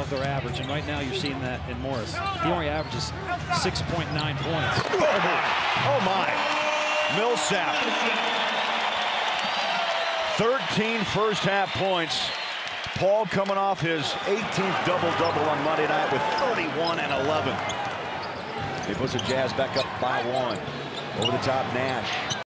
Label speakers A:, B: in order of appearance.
A: above their average, and right now you're seeing that in Morris. He only averages 6.9 points.
B: Oh my. Millsap. 13 first half points. Paul coming off his 18th double-double on Monday night with 31 and 11. He puts the Jazz back up by 1. Over the top, Nash.